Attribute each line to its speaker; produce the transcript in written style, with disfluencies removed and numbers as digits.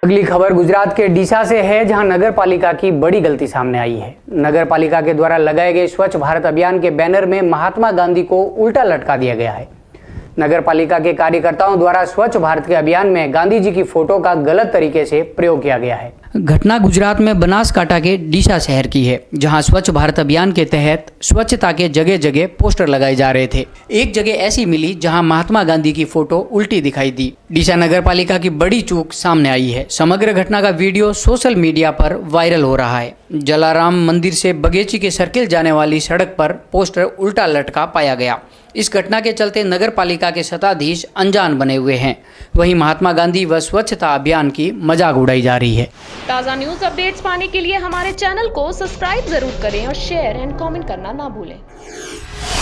Speaker 1: अगली खबर गुजरात के डीसा से है, जहां नगर पालिका की बड़ी गलती सामने आई है। नगर पालिका के द्वारा लगाए गए स्वच्छ भारत अभियान के बैनर में महात्मा गांधी को उल्टा लटका दिया गया है। नगर पालिका के कार्यकर्ताओं द्वारा स्वच्छ भारत के अभियान में गांधी जी की फोटो का गलत तरीके से प्रयोग किया गया है। घटना गुजरात में बनासकांठा के डीसा शहर की है, जहां स्वच्छ भारत अभियान के तहत स्वच्छता के जगह जगह पोस्टर लगाए जा रहे थे। एक जगह ऐसी मिली जहां महात्मा गांधी की फोटो उल्टी दिखाई दी। डीसा नगर पालिका की बड़ी चूक सामने आई है। समग्र घटना का वीडियो सोशल मीडिया पर वायरल हो रहा है। जलाराम मंदिर से बगेची के सर्किल जाने वाली सड़क पर पोस्टर उल्टा लटका पाया गया। इस घटना के चलते नगर पालिका के सत्ताधीश अनजान बने हुए हैं। वहीं महात्मा गांधी व स्वच्छता अभियान की मजाक उड़ाई जा रही है।
Speaker 2: ताज़ा न्यूज़ अपडेट्स पाने के लिए हमारे चैनल को सब्सक्राइब जरूर करें और शेयर एंड कमेंट करना ना भूलें।